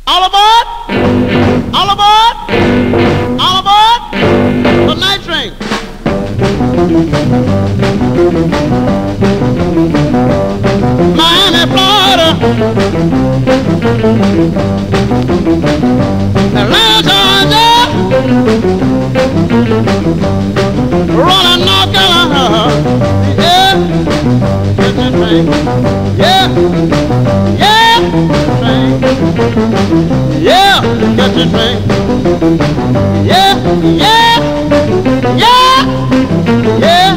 All aboard! All aboard! All aboard! The night train. Miami, Florida. Atlanta, Georgia. Rolling North Carolina. Yeah. Get the train. Yeah. Yeah. Train. Yeah. Get the train. Yeah. Yeah. Yeah. Yeah.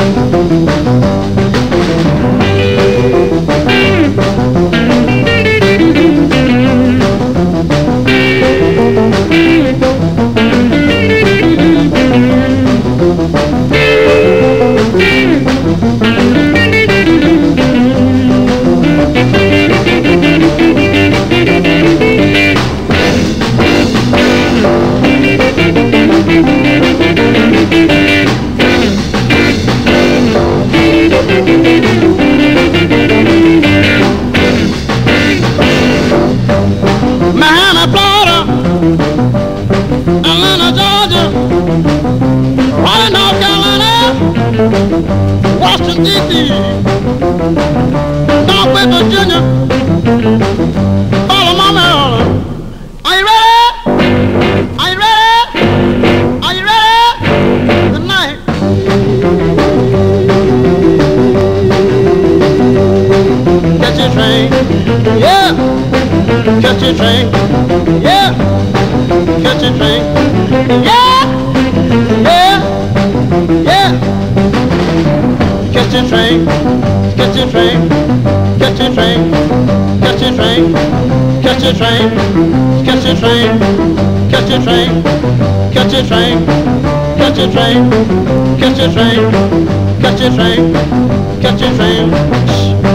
Miami, Florida, Atlanta, Georgia, Raleigh, North Carolina, Washington, D.C., Northwest Virginia, Baltimore, Maryland. Are you ready? Are you ready? Are you ready? Tonight. Catch your train, yeah. Catch your train, yeah. Catch your train, yeah. Yeah, yeah. Catch your train, catch your train, catch your train, catch your train, catch your train, catch your train, catch your train, catch your train, catch your train, catch your train, catch your train, catch your train.